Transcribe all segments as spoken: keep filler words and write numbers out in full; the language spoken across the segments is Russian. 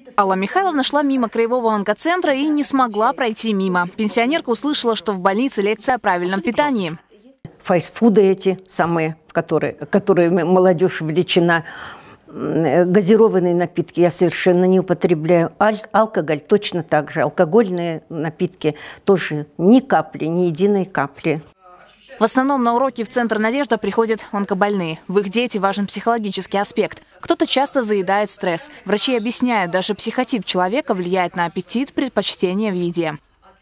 Алла Михайловна шла мимо краевого онкоцентра и не смогла пройти мимо. Пенсионерка услышала, что в больнице лекция о правильном питании. Фастфуды эти самые, которые, которые молодежь увлечена, газированные напитки я совершенно не употребляю. Аль алкоголь точно так же. Алкогольные напитки тоже ни капли, ни единой капли. В основном на уроки в Центр «Надежда» приходят онкобольные. В их диете важен психологический аспект. Кто-то часто заедает стресс. Врачи объясняют, даже психотип человека влияет на аппетит, предпочтение в еде.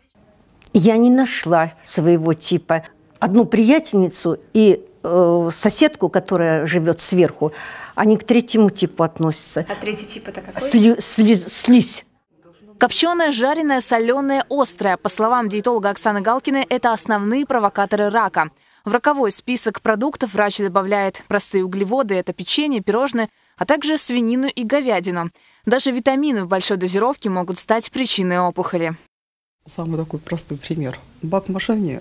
Я не нашла своего типа. Одну приятельницу и э, соседку, которая живет сверху, они к третьему типу относятся. А третий тип это какой? Сли, сли, слизь. Копченое, жареное, соленое, острое. По словам диетолога Оксаны Галкиной, это основные провокаторы рака. В роковой список продуктов врач добавляет простые углеводы, это печенье, пирожные, а также свинину и говядину. Даже витамины в большой дозировке могут стать причиной опухоли. Самый такой простой пример. Бак в машине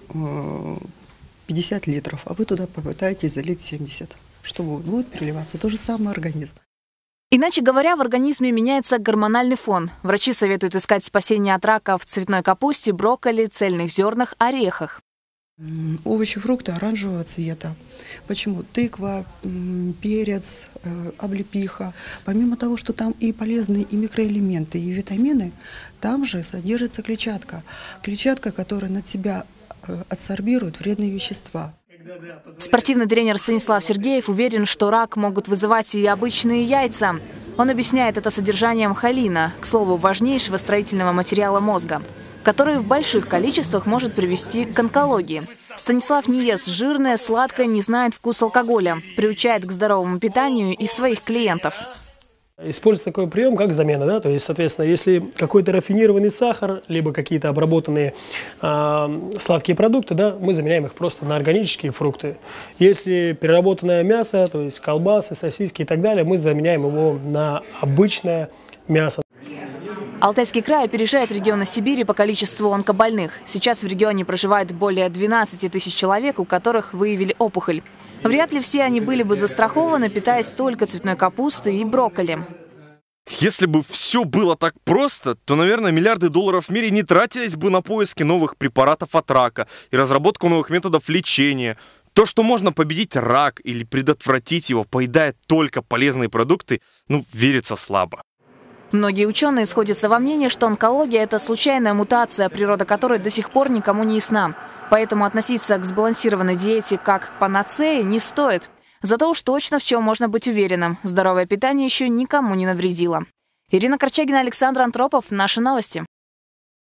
пятьдесят литров, а вы туда попытаетесь залить семьдесят. Что будет? Будет переливаться то же самое организм. Иначе говоря, в организме меняется гормональный фон. Врачи советуют искать спасение от рака в цветной капусте, брокколи, цельных зернах, орехах. Овощи, фрукты оранжевого цвета. Почему? Тыква, перец, облепиха. Помимо того, что там и полезные и микроэлементы, и витамины, там же содержится клетчатка. Клетчатка, которая на себя адсорбирует вредные вещества. Спортивный тренер Станислав Сергеев уверен, что рак могут вызывать и обычные яйца. Он объясняет это содержанием холина, к слову, важнейшего строительного материала мозга, который в больших количествах может привести к онкологии. Станислав не ест жирное, сладкое, не знает вкус алкоголя, приучает к здоровому питанию и своих клиентов. Используется такой прием, как замена, да, то есть, соответственно, если какой-то рафинированный сахар, либо какие-то обработанные э, сладкие продукты, да, мы заменяем их просто на органические фрукты. Если переработанное мясо, то есть колбасы, сосиски и так далее, мы заменяем его на обычное мясо. Алтайский край опережает регионы Сибири по количеству онкобольных. Сейчас в регионе проживает более двенадцати тысяч человек, у которых выявили опухоль. Вряд ли все они были бы застрахованы, питаясь только цветной капустой и брокколи. Если бы все было так просто, то, наверное, миллиарды долларов в мире не тратились бы на поиски новых препаратов от рака и разработку новых методов лечения. То, что можно победить рак или предотвратить его, поедая только полезные продукты, ну, верится слабо. Многие ученые сходятся во мнении, что онкология – это случайная мутация, природа которой до сих пор никому не ясна. Поэтому относиться к сбалансированной диете как к панацее не стоит. Зато уж точно в чем можно быть уверенным – здоровое питание еще никому не навредило. Ирина Корчагина, Александр Антропов. Наши новости.